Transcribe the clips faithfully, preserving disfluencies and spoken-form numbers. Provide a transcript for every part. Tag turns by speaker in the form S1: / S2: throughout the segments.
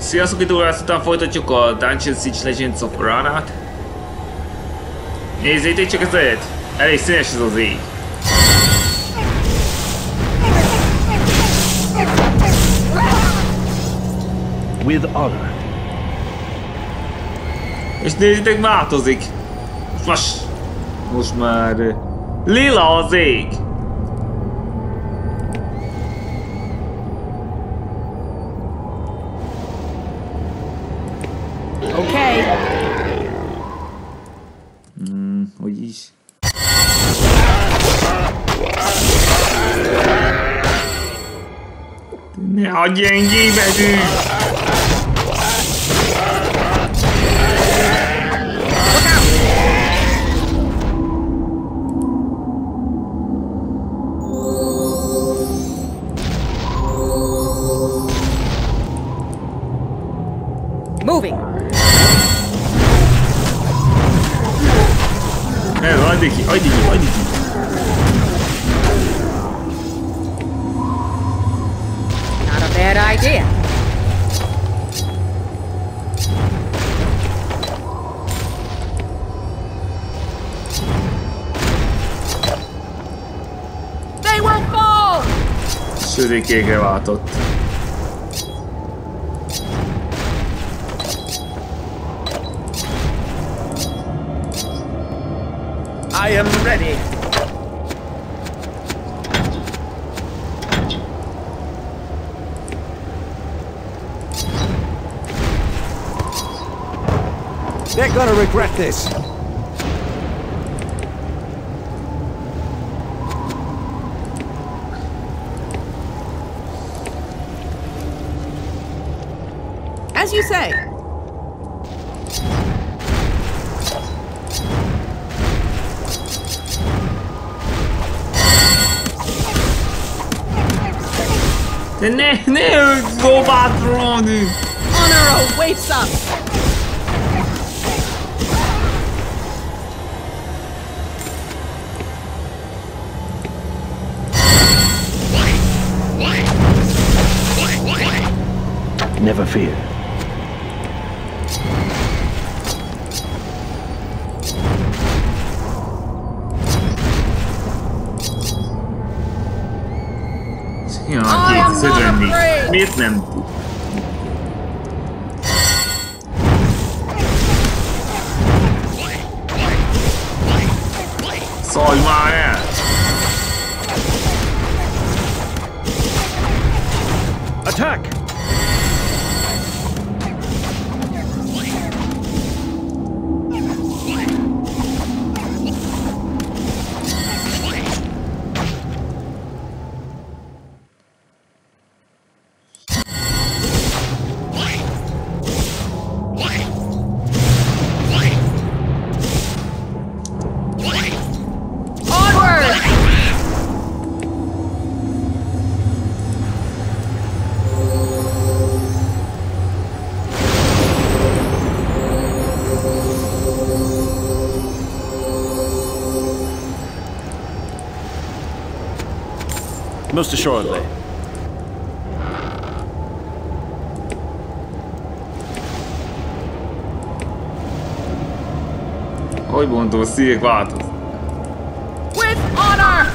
S1: Sziasztok, itt óra, után folytatjuk a Dungeon Siege Legends of Ranát. Nézzétek csak ezért! Elég színes ez az ég.
S2: With honor.
S1: És nézzétek, változik. Most, most már lila az ég.
S3: Okay.
S1: Hmm, hogy is? Ne a gyengébedű!
S3: Moving.
S1: Ne, hajdi ki, hajdi ki, hajdi ki!
S3: Not a bad idea. They will fall!
S1: Sötétkékre váltott.
S2: I am ready. They're gonna regret this.
S3: As you say.
S1: Ne, ne, go bathroom!
S3: Honor awaits us.
S2: Never fear.
S1: Ja, két szögönni. Miért nem tud? Szólj már el!
S2: Attack! Most assuredly.
S1: Hogy mondom, a szívek változ.
S3: With honor!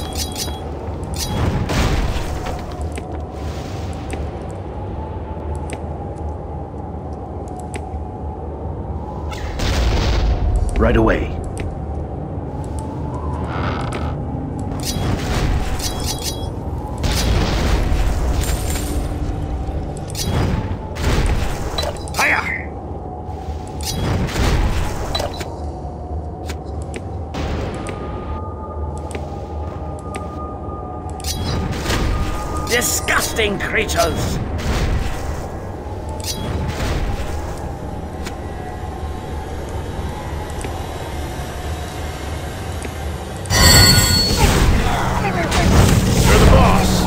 S2: Right away.
S4: Disgusting creatures!
S2: You're the boss!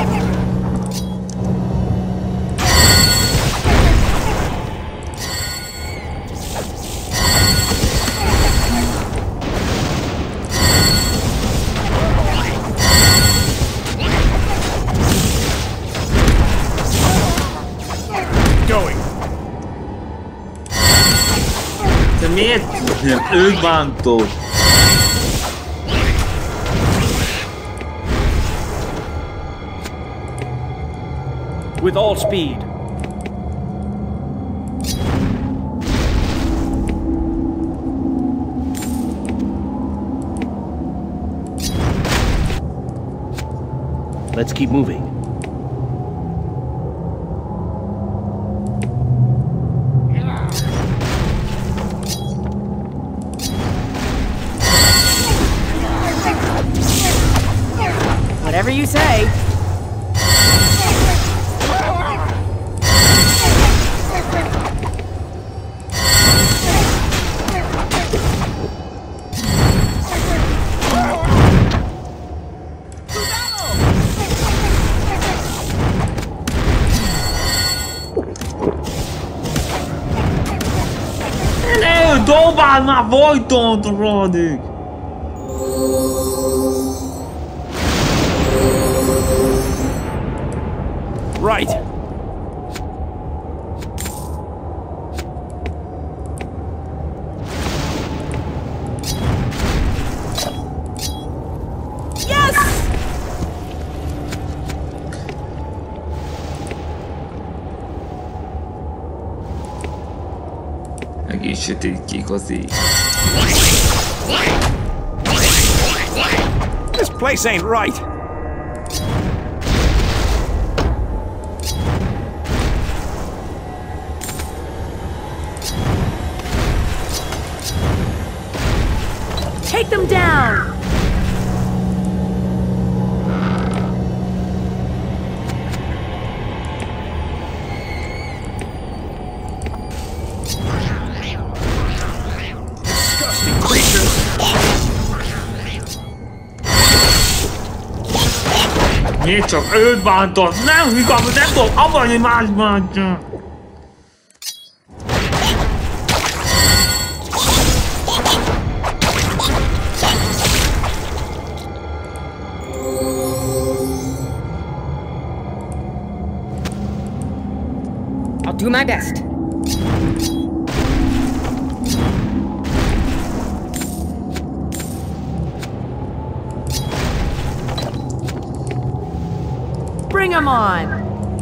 S1: miért nem őt bántod?
S2: With all speed. Let's keep moving.
S3: Whatever you say.
S1: Dobáld már Vojtont, rohadik!
S2: Right.
S3: Yes!
S1: Egész sötétkék az ég.
S2: This place ain't right.
S3: Take them down!
S2: Disgusting creatures.
S1: Miért csak őt bántod? Nem higam, nem tudok abban, hogy más bántja.
S3: I'll do my best. Bring 'em on!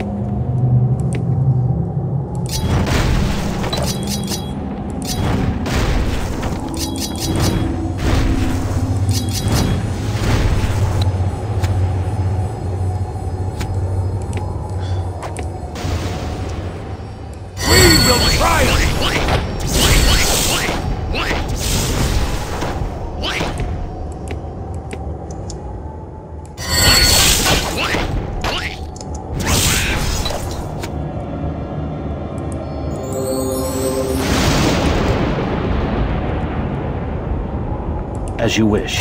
S2: As you wish.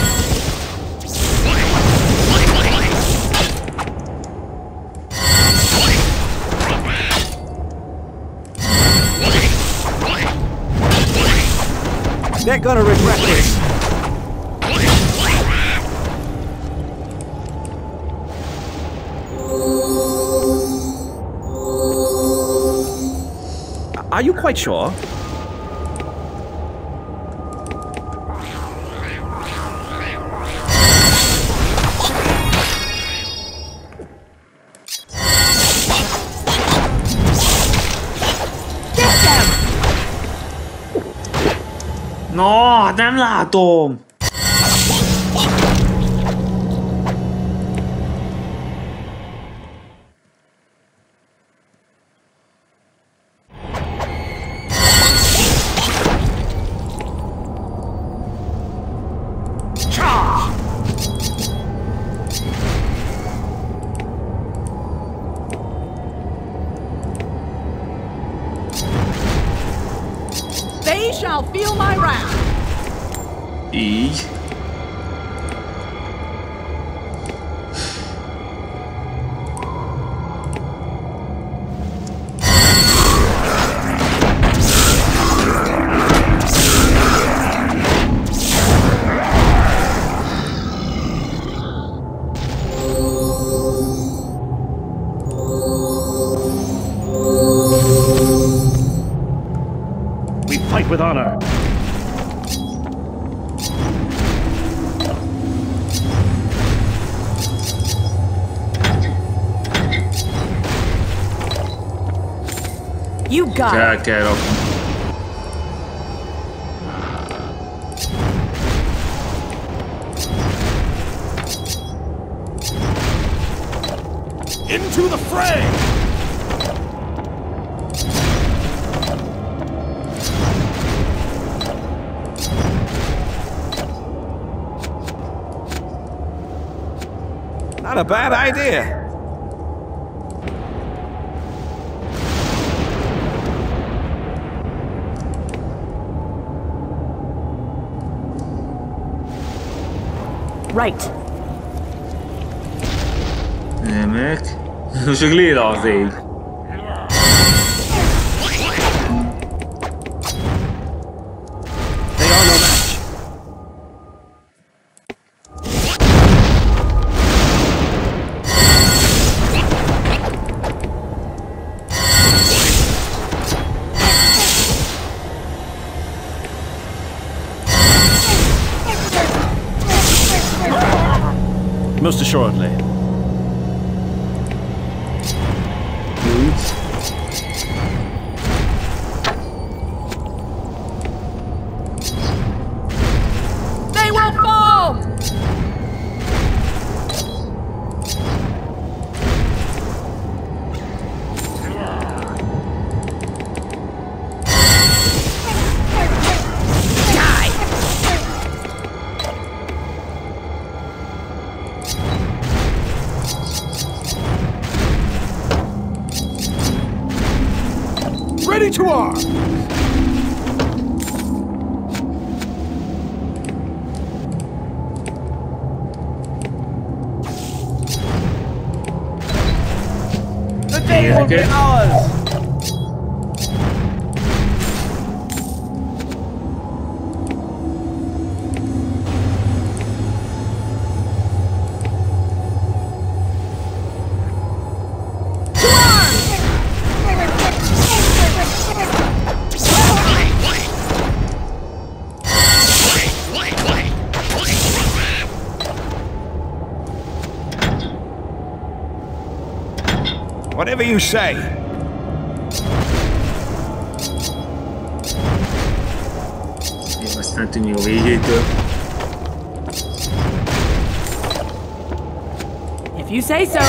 S2: They're gonna regret this. Are you quite sure?
S1: No, nem látom!
S3: They shall feel my wrath!
S1: Így.
S2: with honor.
S3: You got
S1: Kell,
S3: it.
S1: kell rakni.
S2: Into the fray! Not a bad idea.
S3: Right.
S1: Remek. Csak lila az ég.
S2: They are no match. Most assuredly.
S3: They will fall!
S2: Ready to arm! The day will be ours! Whatever you say.
S1: Jó, aztán tűnjük a végétől.
S3: If you say so.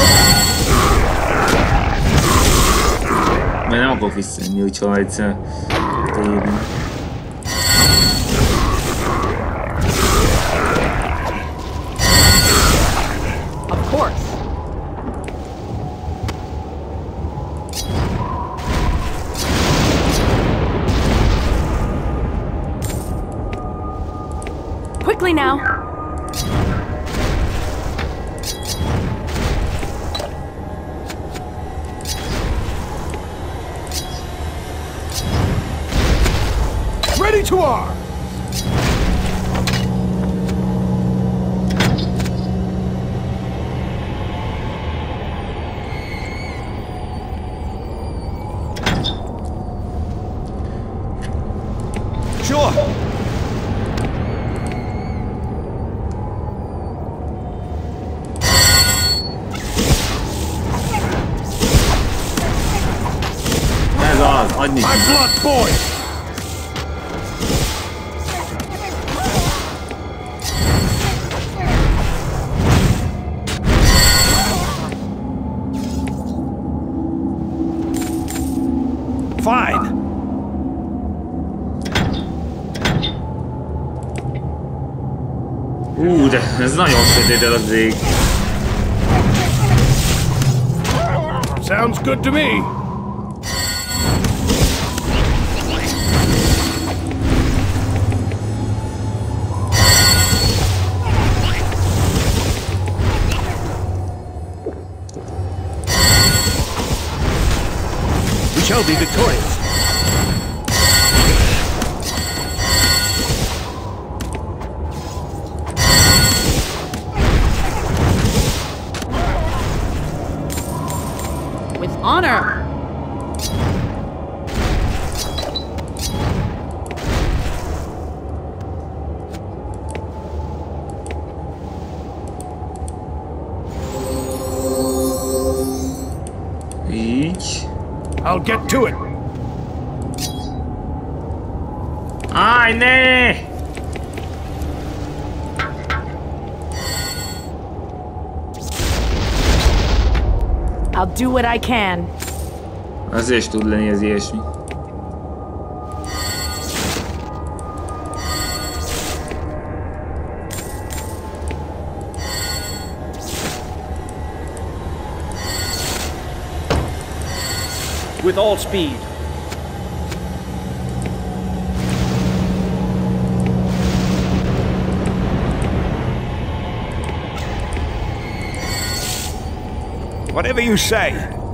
S1: Mert nem akarok visszajönni, hogyha egyszer térünk.
S3: Of course. Quickly now.
S2: Ready to arm! Sure.
S1: Ez az, adni.
S2: My blood boils! Fine.
S1: Ú, de ez nagyon sötét ez az ég.
S2: Sounds good to me. We shall be victorious.
S3: With honor.
S1: Így.
S2: I'll get to it.
S1: Állj, ne!
S3: I'll do what I can.
S1: Azért is tud lenni ez ilyesmi.
S4: With all speed.
S2: Whatever you say.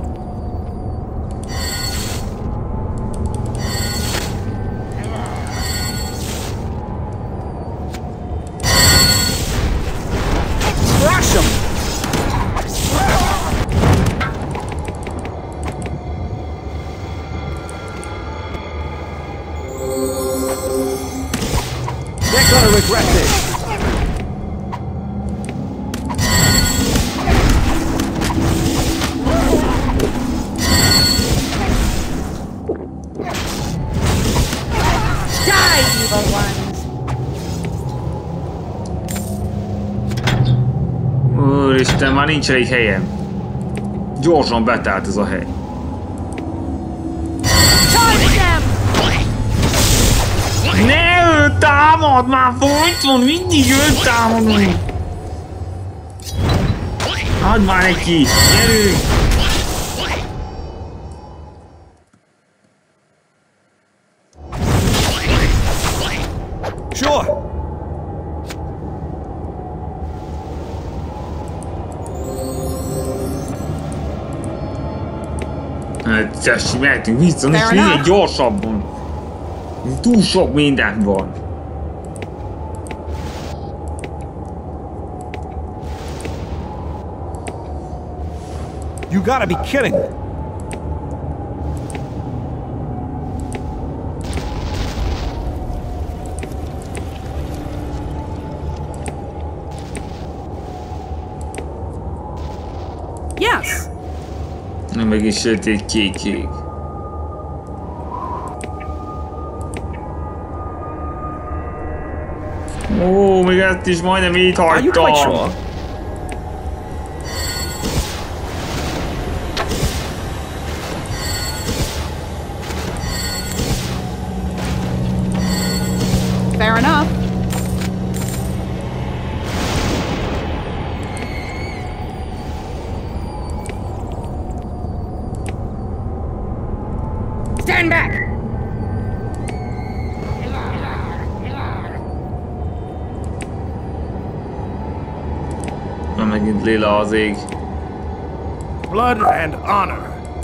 S4: Crush him!
S2: They're gonna regret this.
S3: Die, evil ones!
S1: Úristen, már nincs elég helyem. Gyorsan betelt ez a hely.
S3: Charge them!
S1: Ne, ő támad! Már folyton mindig ő támadunk! Add már neki! Gyerünk!
S2: Sure.
S1: Hát, tessék, mehetünk vissza, nincs
S3: Fair
S1: minél
S3: enough.
S1: gyorsabban. Túl sok minden van.
S2: You gotta be kidding.
S3: Yes!
S1: Na, meg is sötét kék-kék. Ó, még ezt is majdnem így
S4: Are you quite
S1: hagytam.
S4: sure?
S3: Fair enough. Stand back!
S1: Na, megint lila az ég.
S2: Blood and honor.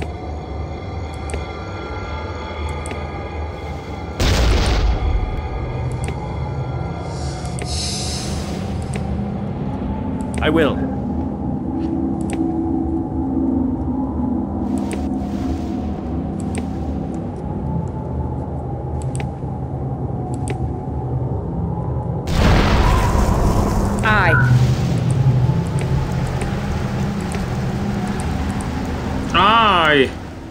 S4: I will.
S3: Aye.
S1: Áj!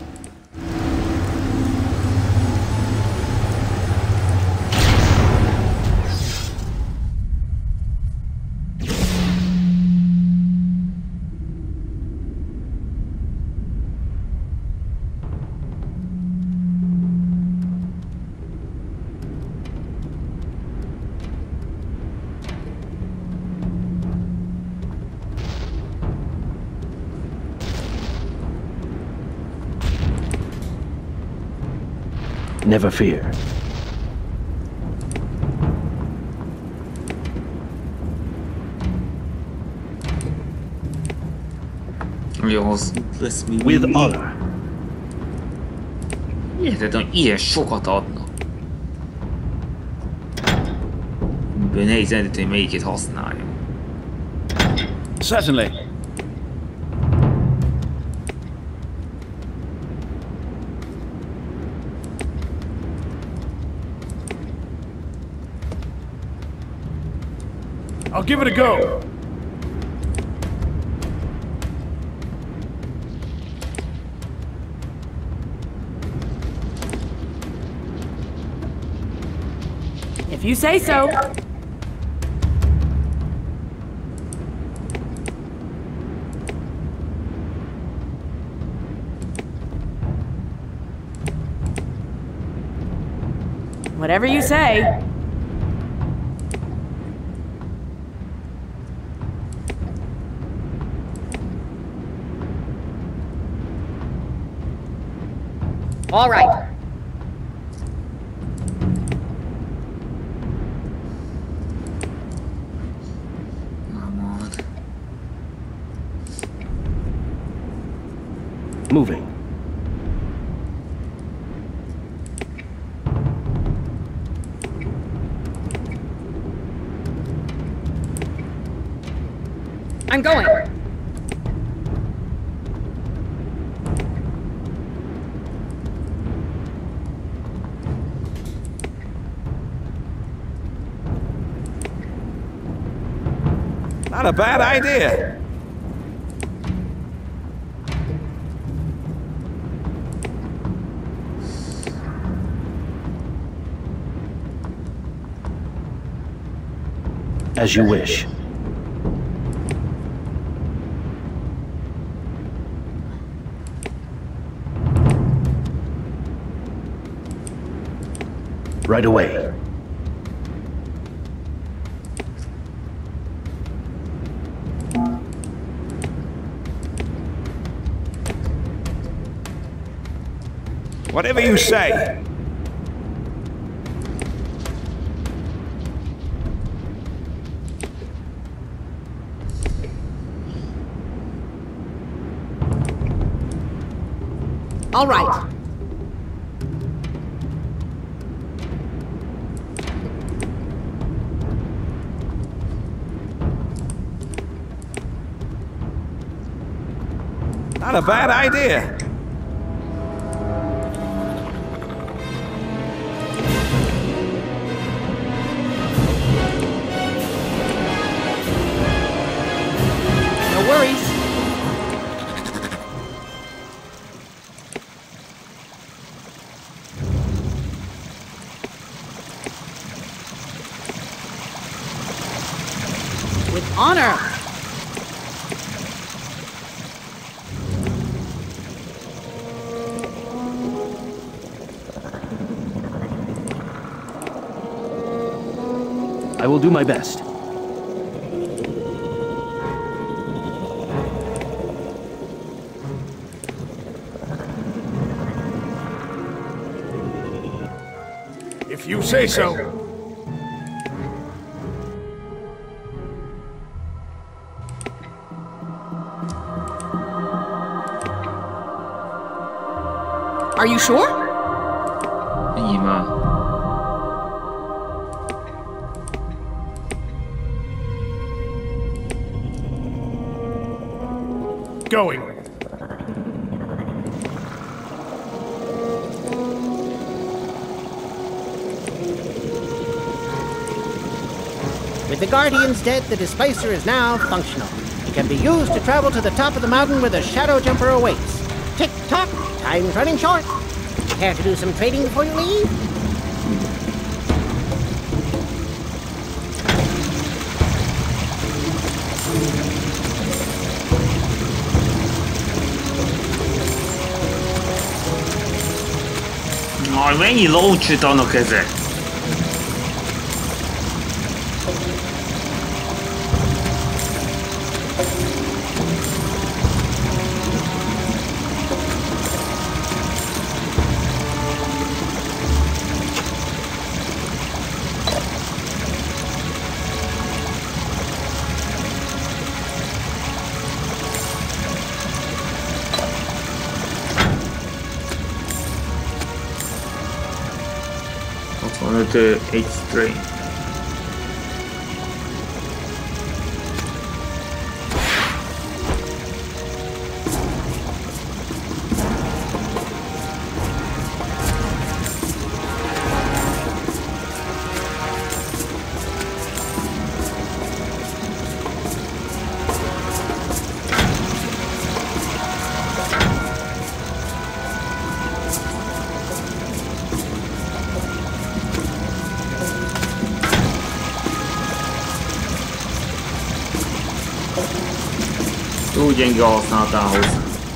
S4: Never fear.
S1: Jó hosszú lesz még.
S4: With
S1: mindig.
S4: honor.
S1: Érted, hogy ilyen sokat adnak. Ebből nehéz eldönteni, hogy melyiket használjam.
S4: Certainly.
S2: I'll give it a go.
S3: If you say so. Whatever you say.
S5: All right.
S1: Come on.
S4: Moving.
S5: I'm going.
S2: Not a bad idea.
S4: As you wish. Right away.
S2: Whatever you say.
S5: All right.
S2: Not a bad idea.
S5: No worries.
S3: With honor.
S4: I will do my best.
S2: If you say so.
S3: Are you sure?
S1: いい吗？
S2: Going.
S5: With the Guardians dead, the Displacer is now functional. It can be used to travel to the top of the mountain where the Shadow Jumper awaits. Tick-tock, time's running short. Care to do some trading before you leave?
S1: 我愿意捞去到那个子。To H three. gyenge a használatához.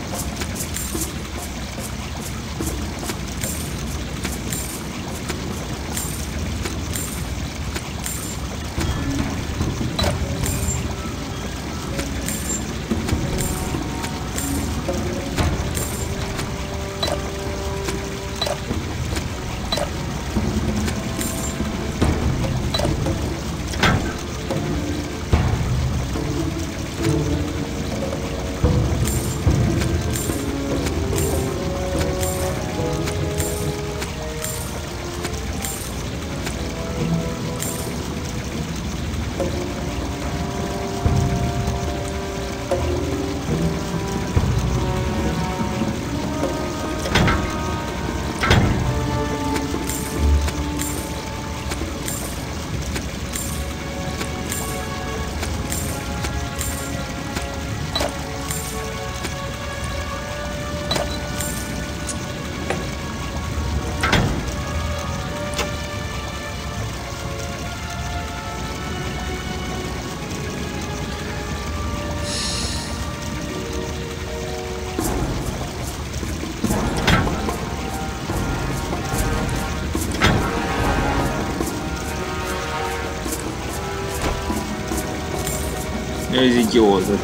S1: Ez így jó volt.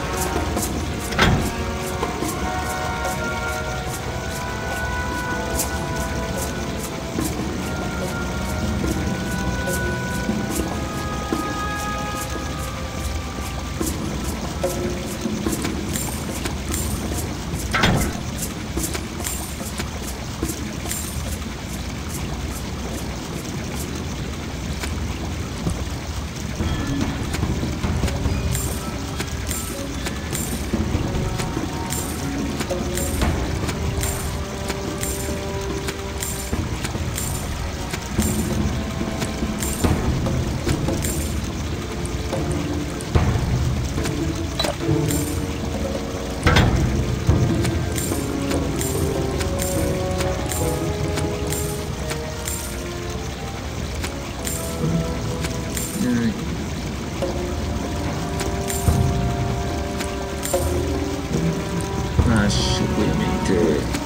S1: Lássuk, hogy mint...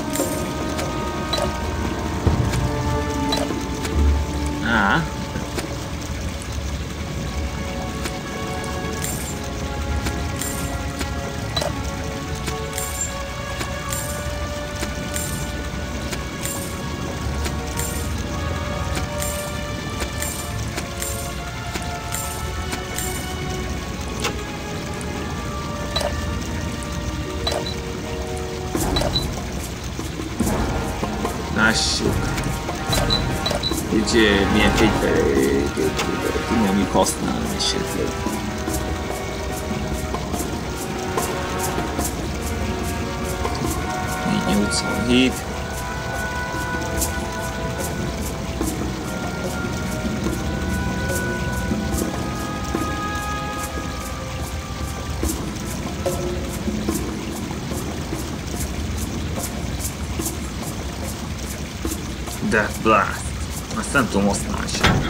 S1: Á. Lássuk, hogy milyen fegyvereket tudunk még használni esetleg. nyolcvanhét. Death Blast. Azt nem tudom használni sem.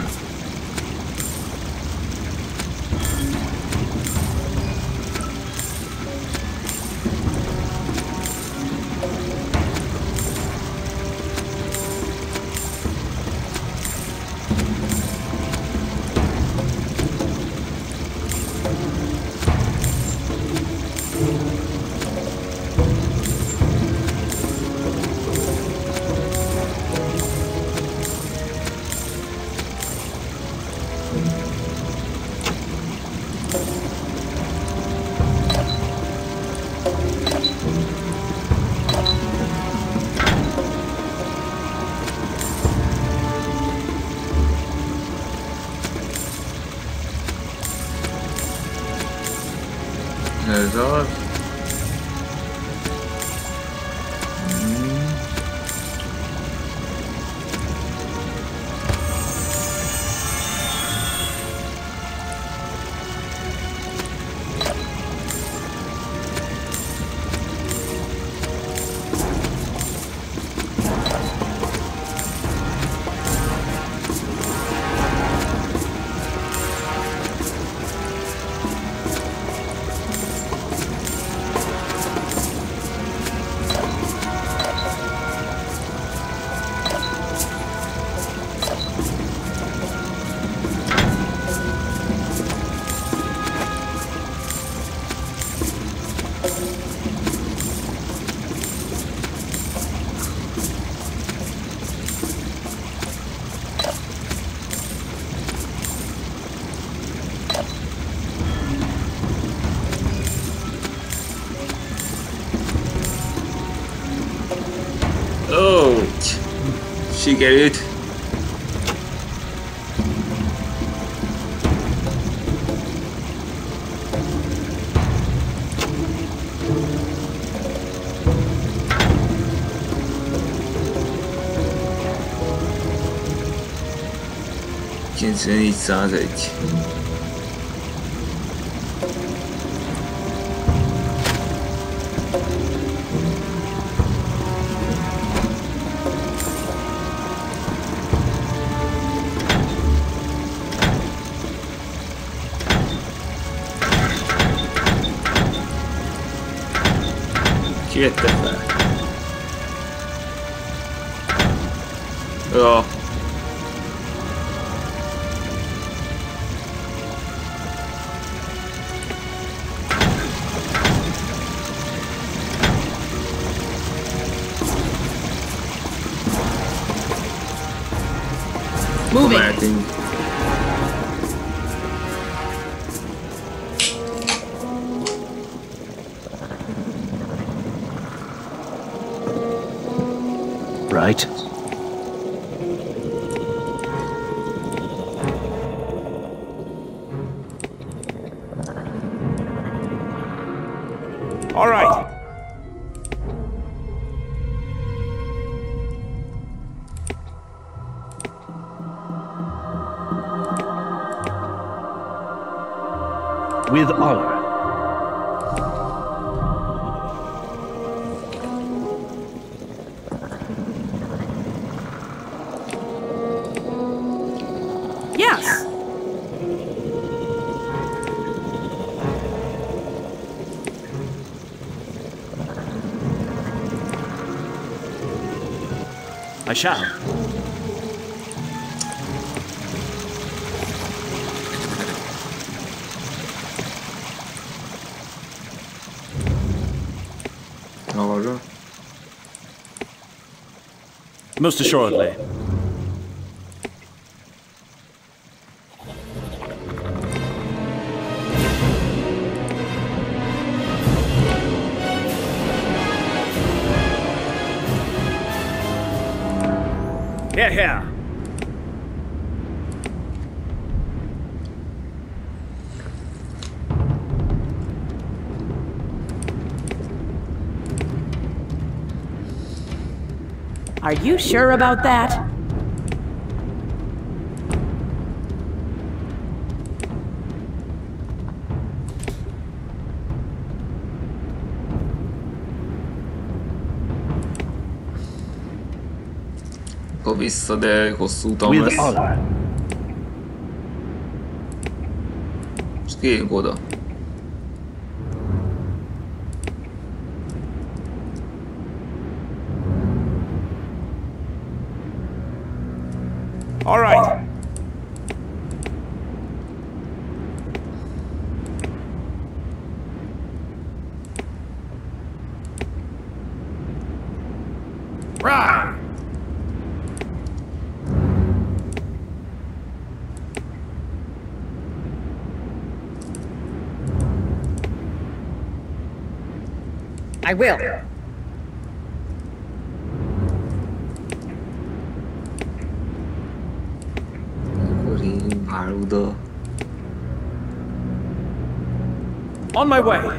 S1: Ez az. Ó, sikerült. kilencvennégy százalék. Kivette fel. Ja.
S3: Moving.
S1: Mehetünk.
S4: Right.
S2: All right.
S4: With honor.
S3: Yes.
S4: I shall.
S1: Arra.
S4: Most assuredly.
S2: Here, here.
S3: Are you sure about that?
S1: Akkor vissza, de hosszú utam
S4: With
S1: lesz.
S4: honor.
S1: Most kijönk oda.
S2: All right. Right.
S3: I will.
S1: Akkor én már oda.
S2: On my way.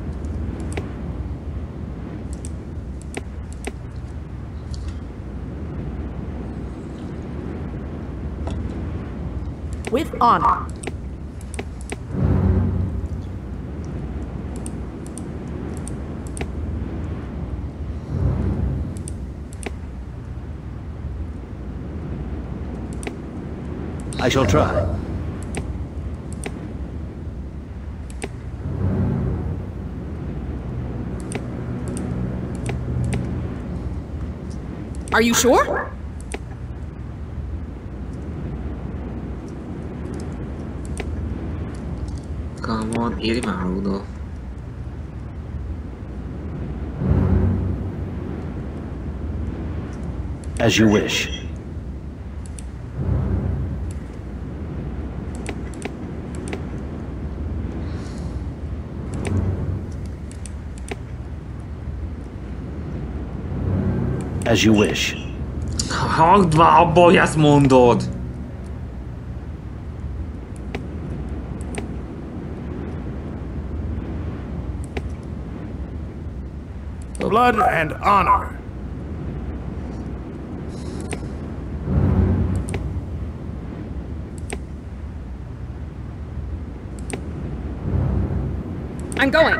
S3: With honor.
S4: I shall try.
S3: Are you sure?
S1: Come on, érj már oda.
S4: As you wish. As you wish.
S1: Hagyd már abba, hogy ezt mondod!
S2: Blood and honor.
S3: I'm going.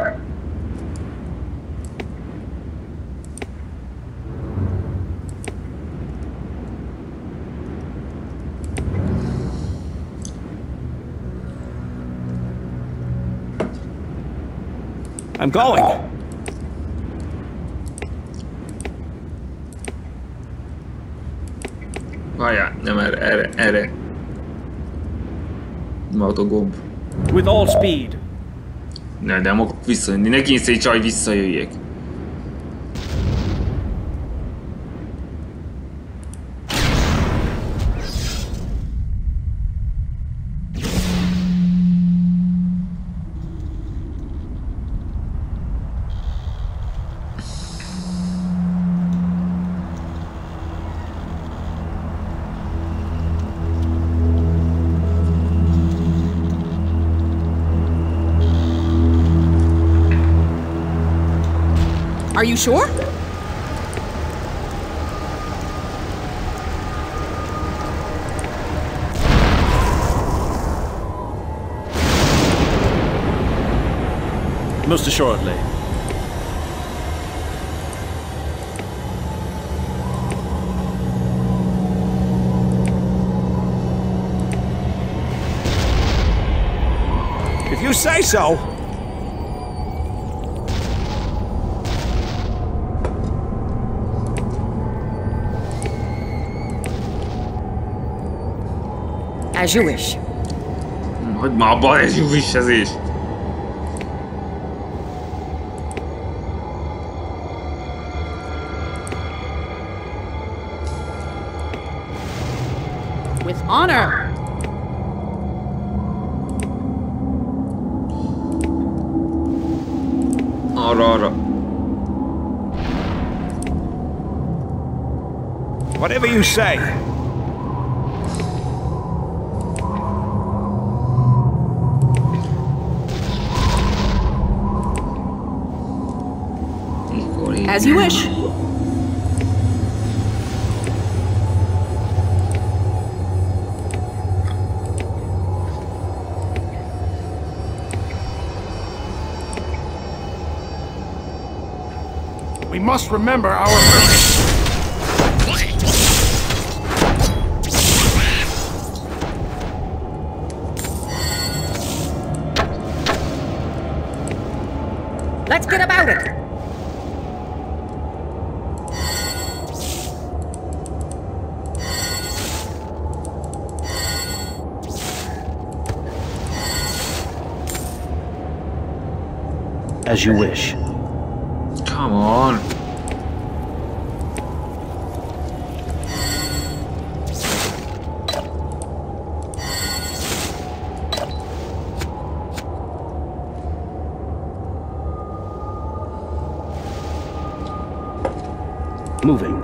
S2: I'm going.
S1: Várjál, nem erre, erre, erre. Mert a gomb.
S2: With all speed.
S1: Ne, nem akarok visszajönni, ne kényszeríts, csaj, visszajöjjek.
S3: Are you sure?
S4: Most assuredly.
S2: If you say so.
S3: As you wish.
S1: Hagyd már abba, ez jó vissezés.
S3: With honor.
S1: Arra, arra.
S2: Whatever you say.
S3: As you wish.
S2: We must remember our purpose.
S3: Let's get about it.
S4: As you wish.
S1: Come on.
S4: Moving.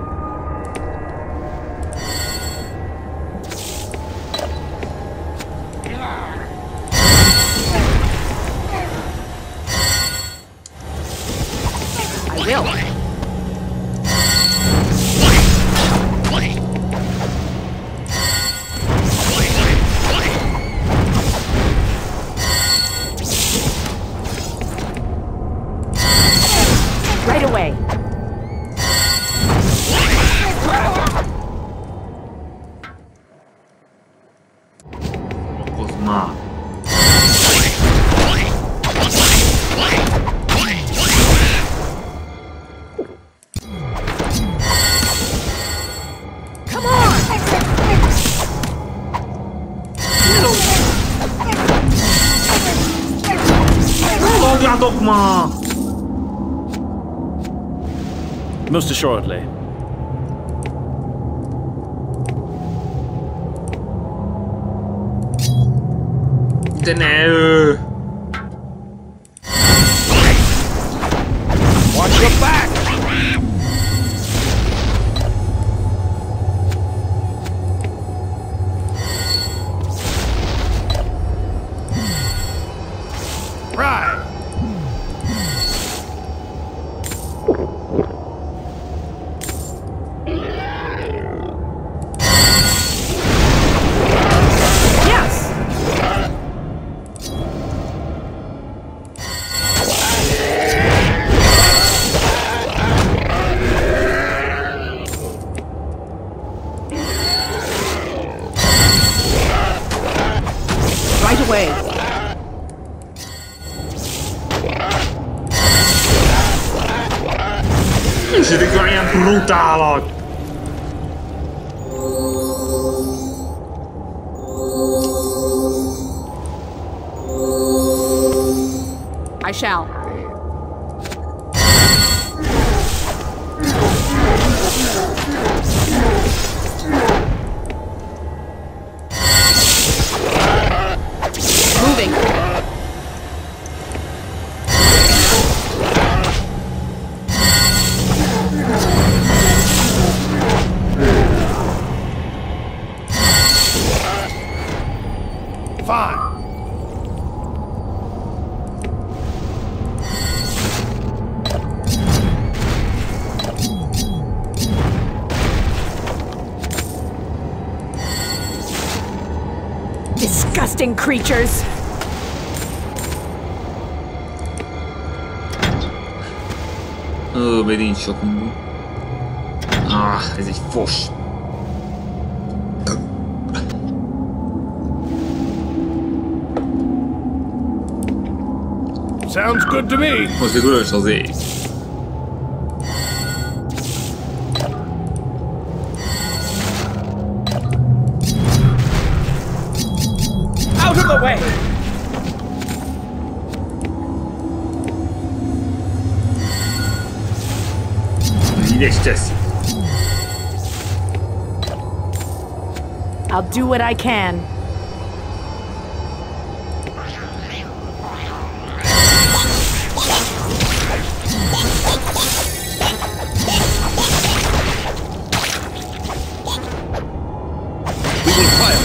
S3: Right away.
S1: Ozma.
S3: Come on.
S1: Fogjátok ma!
S4: Most assuredly.
S1: De ne ő!
S2: Watch your back.
S3: I shall. Moving.
S2: Fine.
S3: Disgusting creatures.
S1: Ó, még nincs sok minden. Ah, ez egy fos.
S2: Sounds good to me.
S1: Most még vörös az ég.
S2: Out of the way.
S1: Ides teszi.
S3: I'll do what I can.
S2: We will fire.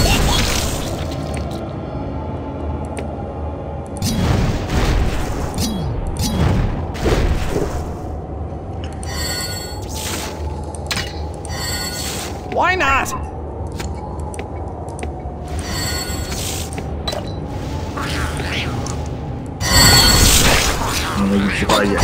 S2: Why not?
S1: Na, megint csak adják.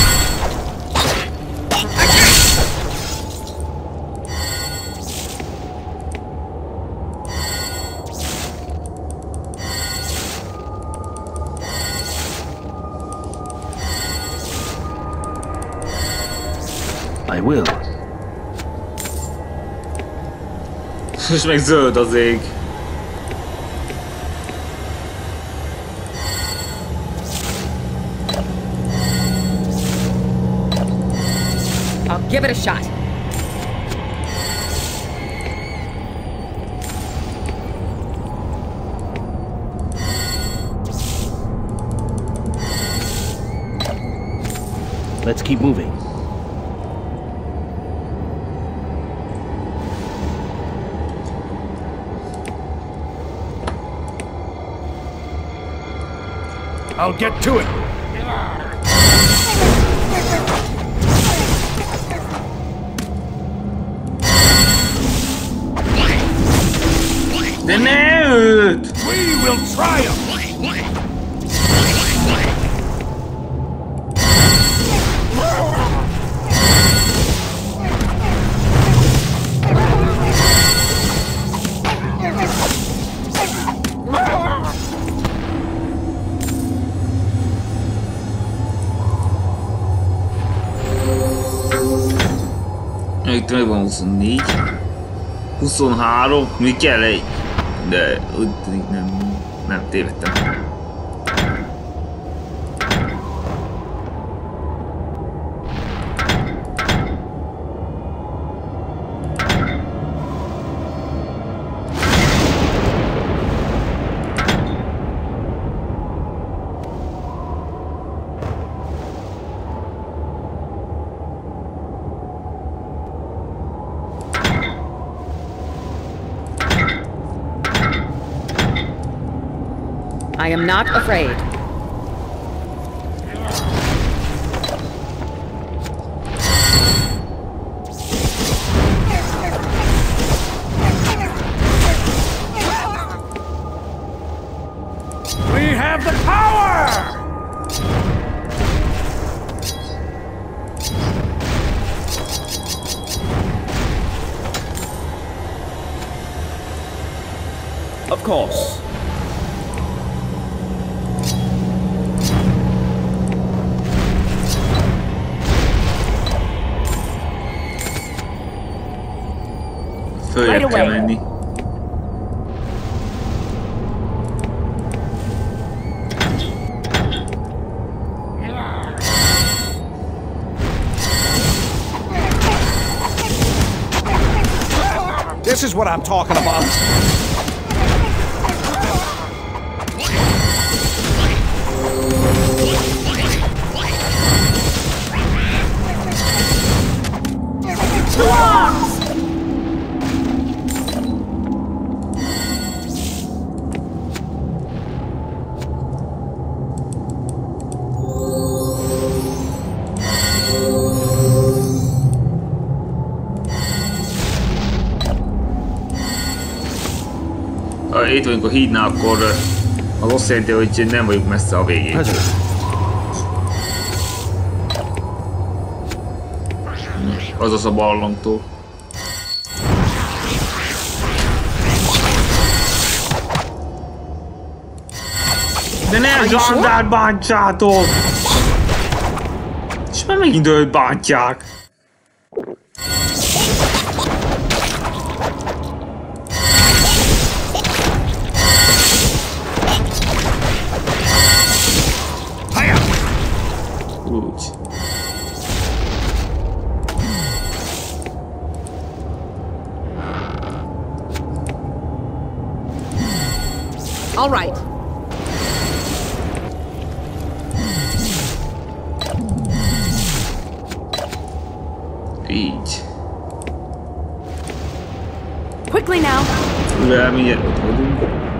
S4: I will.
S1: És meg zöld az ég.
S3: I'll give it a shot.
S4: Let's keep moving.
S2: I'll get to it.
S1: De ne őt!
S2: We will triumph.
S1: Itt meg van huszonnégy. huszonhárom. Mi kell egy? De úgy tűnik nem, nem tévedtem.
S3: I am not afraid.
S2: We have the power.
S4: Of course.
S1: Följebb kell menni.
S2: This is what I'm talking about.
S1: Ha itt vagyunk a hídnál, akkor az azt jelenti, hogy nem vagyunk messze a végén.
S4: President.
S1: Azaz a barlangtól. De ne Zsandát bántsátok! És már megint őt bántják. Úgy.
S3: All right.
S1: Így.
S3: Quickly now.
S1: De mindjárt ott vagyunk.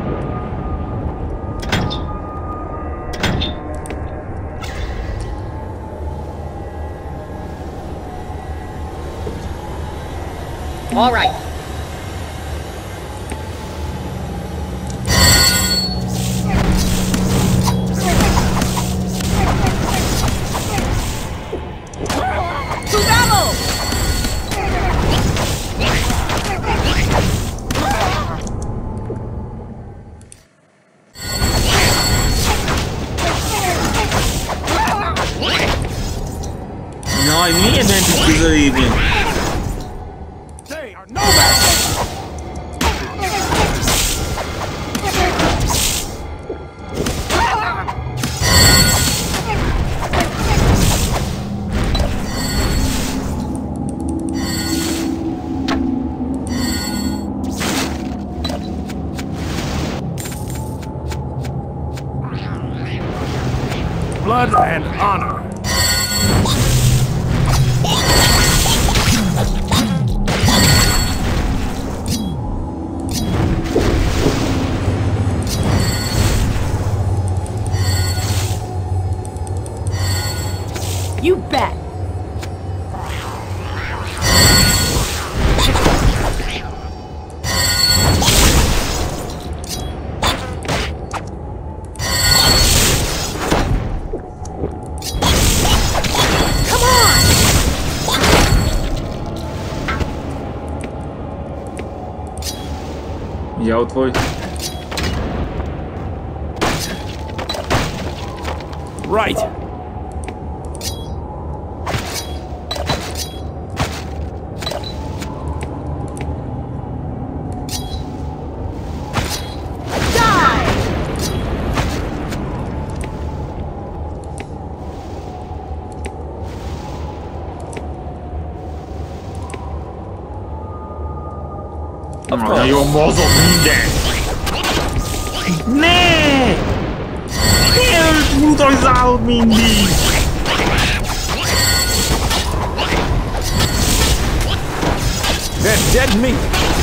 S3: All right. To battle!
S1: Jaj, miért mentünk közelében?
S2: They are no match. Blood and honor.
S3: You bet.
S1: Ja, ott vagy.
S2: Right.
S1: Nagyon mozog minden! Ne! Miért mutazálod mindig?
S2: They're dead meat.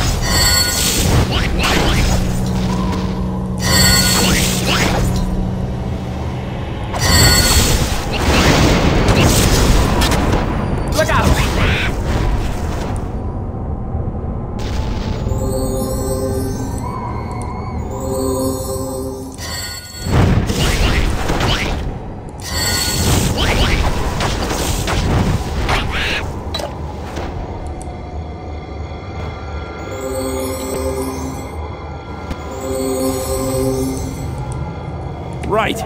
S2: Look out! Right.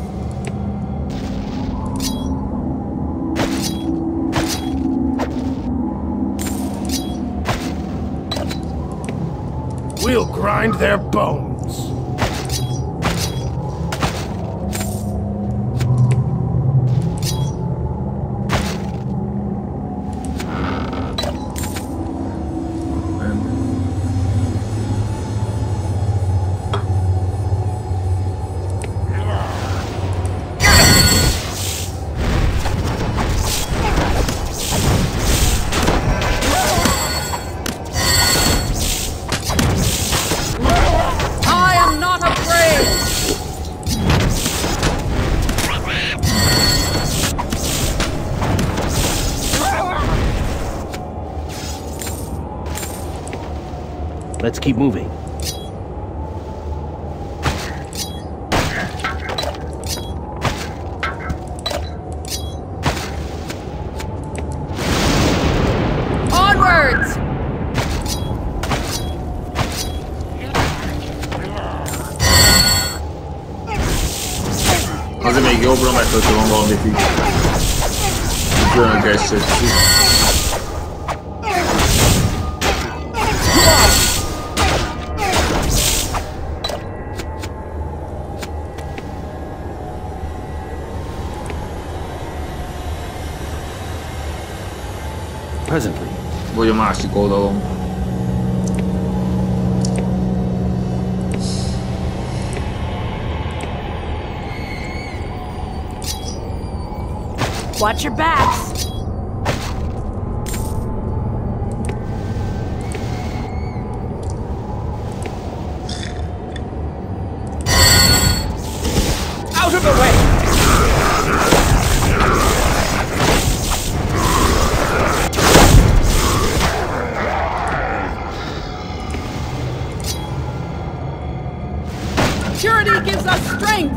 S2: We'll grind their bones.
S4: Let's keep moving.
S3: Onwards!
S1: Azért még jobbra, mert hogyha van valami különleges.
S4: Presently.
S1: Vagy a másik oldalon.
S3: Watch your backs.
S2: Out of the way!
S3: Purity gives us strength.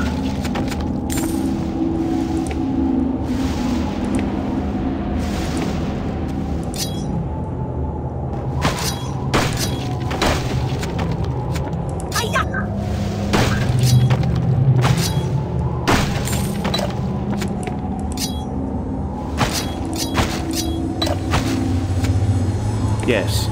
S4: Yes.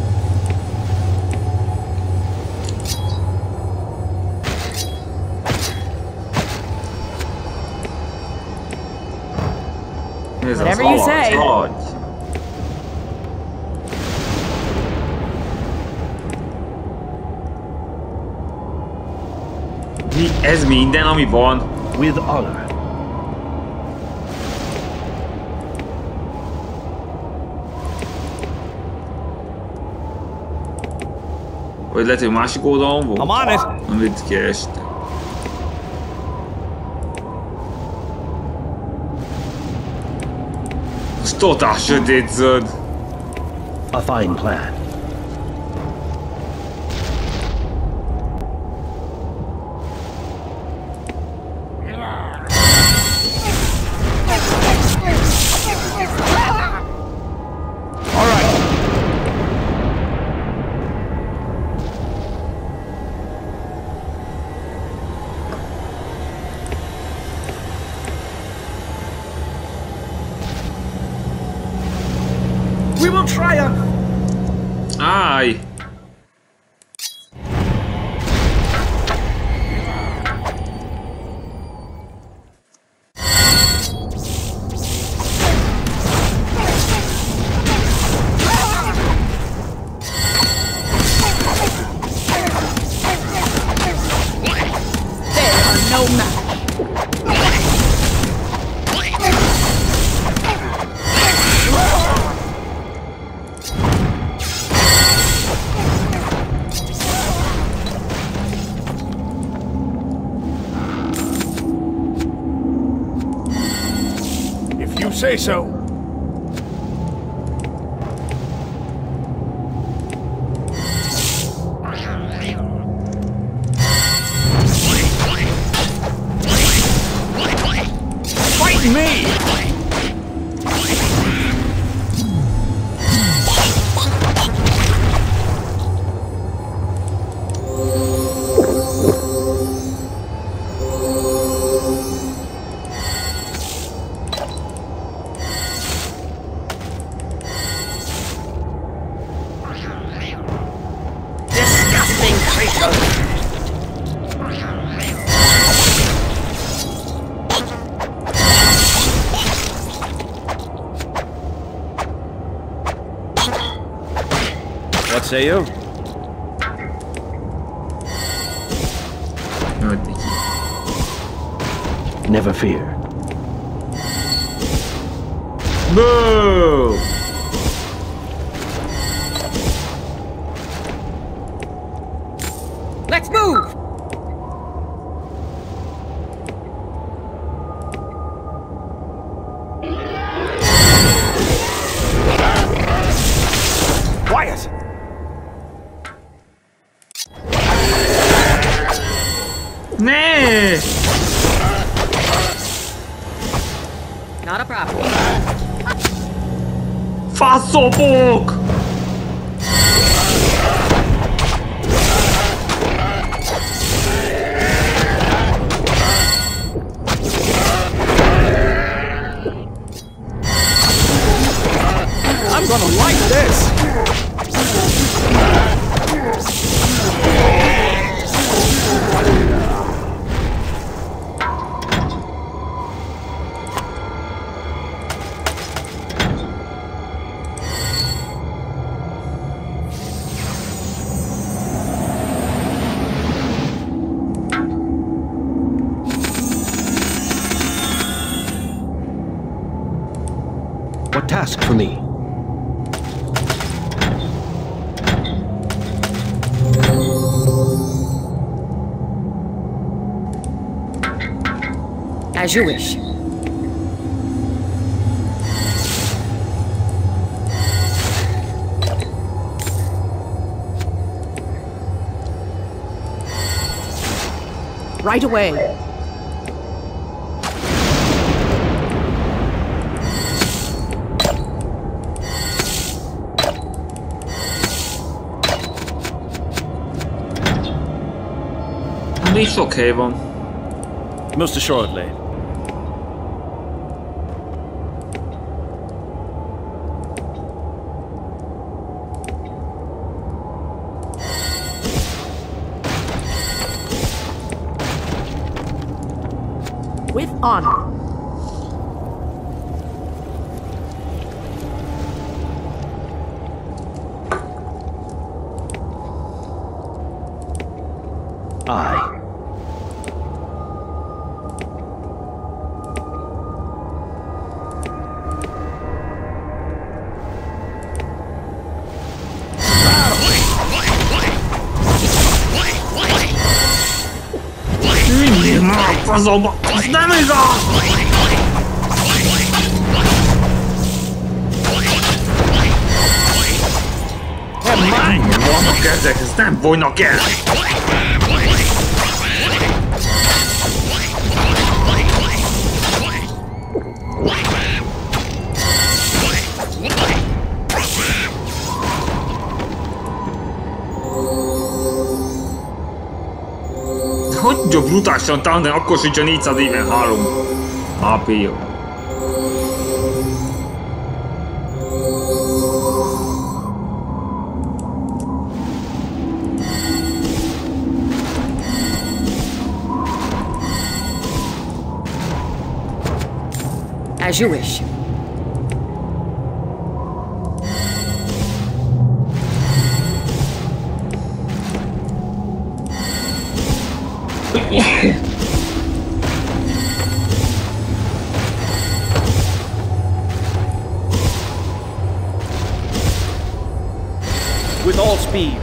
S1: Ez az
S3: Whatever you
S1: haladj,
S3: say.
S1: haladj. Mi? Ez minden, ami van?
S4: With honor.
S1: Vagy lehet, hogy másik oldalon volt?
S2: I'm on it.
S1: Amit kerestem. Az totál sötét zöld.
S4: A fine plan.
S2: All right. We will triumph.
S1: Állj!
S3: They are no match.
S2: If you say so. Fight me!
S3: Disgusting creatures.
S4: What say you?
S1: Jött neki.
S4: Never fear.
S1: Boo!
S3: Let's move.
S2: Quiet!
S1: Ne!
S3: Not a problem.
S1: Faszopok!
S2: I'm gonna like this!
S4: What task for me?
S3: As you wish. Right away.
S1: Nincs sok hely van.
S2: Most assuredly.
S3: With honor.
S4: Aye.
S1: Faszomba! Az nem igaz! Nem vannak ezek, ezt nem vonnak el! Hagyja brutálisan támadni, akkor sincs a négyszáznegyvenhárom há pé-ja.
S3: As you wish.
S2: With all speed.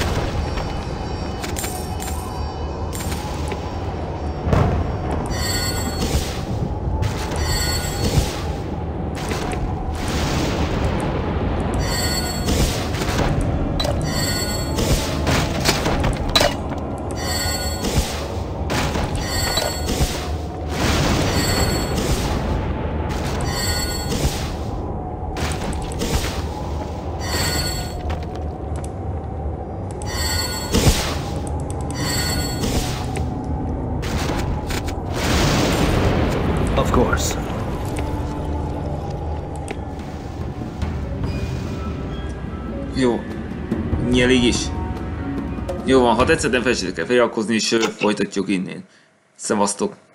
S4: Of course.
S1: Jó. Ennyi elég is. Jó van, ha tetszett, nem felejtsétek el feliratkozni, és folytatjuk innen. Szevasztok!